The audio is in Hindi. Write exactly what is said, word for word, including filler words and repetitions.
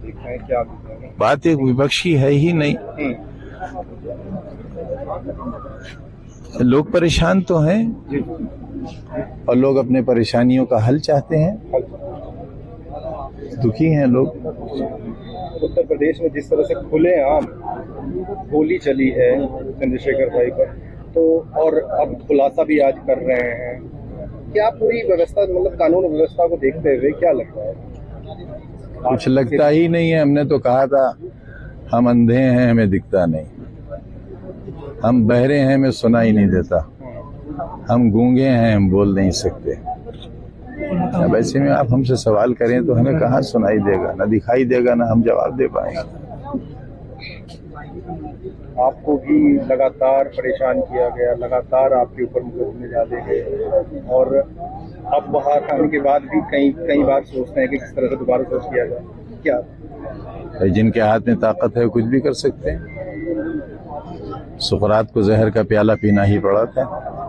देख रहे हैं, क्या बात एक विपक्षी है ही नहीं। लोग परेशान तो हैं और लोग अपने परेशानियों का हल चाहते हैं, दुखी हैं लोग। उत्तर प्रदेश में जिस तरह से खुलेआम गोली चली है चंद्रशेखर भाई पर, तो और अब खुलासा भी आज कर रहे हैं, क्या पूरी व्यवस्था मतलब कानून व्यवस्था को देखते हुए क्या लगता है? कुछ लगता ही नहीं है। हमने तो कहा था हम अंधे हैं, हमें दिखता नहीं, हम बहरे हैं, हमें सुना ही नहीं देता, हम गूंगे हैं, हम बोल नहीं सकते। अब ऐसे में आप हमसे सवाल करें तो हमें कहाँ सुनाई देगा, ना दिखाई देगा, ना हम जवाब दे पाएंगे। आपको भी लगातार परेशान किया गया, लगातार आपके ऊपर मुकदमे डाले गए, और अब बाहर आने के बाद भी कई कई बार सोचते हैं कि किस तरह से दोबारा सोच किया जाए। क्या जिनके हाथ में ताकत है कुछ भी कर सकते हैं। सुकरात को जहर का प्याला पीना ही पड़ा था।